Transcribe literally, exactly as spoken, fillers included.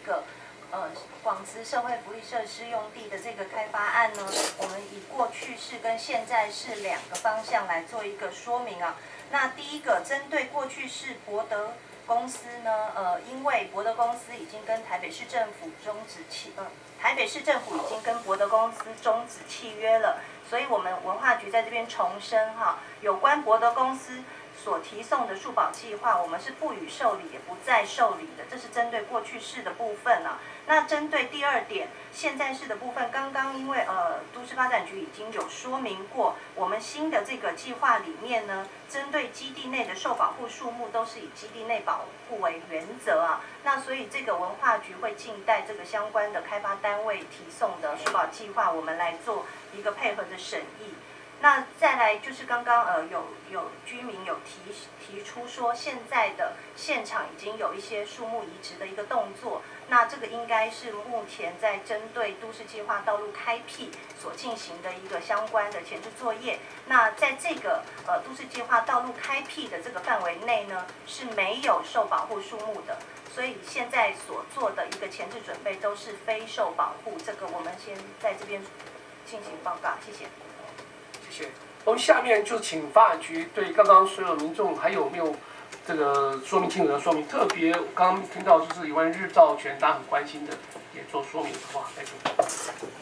个呃广慈社会福利设施用地的这个开发案呢，我们以过去式跟现在式两个方向来做一个说明啊。那第一个，针对过去式博德公司呢，呃，因为博德公司已经跟台北市政府终止契，呃，台北市政府已经跟博德公司终止契约了，所以我们文化局在这边重申哈，有关博德公司所提送的树保计划，我们是不予受理，也不再受理的，这是针对过去式的部分啊。那针对第二点，现在式的部分，刚刚因为呃都市发展局已经有说明过，我们新的这个计划里面呢，针对基地内的受保护树木都是以基地内保护为原则啊。那所以这个文化局会静待这个相关的开发单位提送的树保计划，我们来做一个配合的审议。那再来就是刚刚呃有有居民有提提出说，现在的现场已经有一些树木移植的一个动作，那这个应该是目前在针对都市计划道路开辟所进行的一个相关的前置作业。那在这个呃都市计划道路开辟的这个范围内呢，是没有受保护树木的，所以现在所做的一个前置准备都是非受保护。这个我们先在这边进行报告，谢谢。 谢谢。我们下面就请发展局对刚刚所有民众还有没有这个说明清楚的说明，特别刚刚听到就是有关日照权，大家很关心的，也做说明，好不好？来请。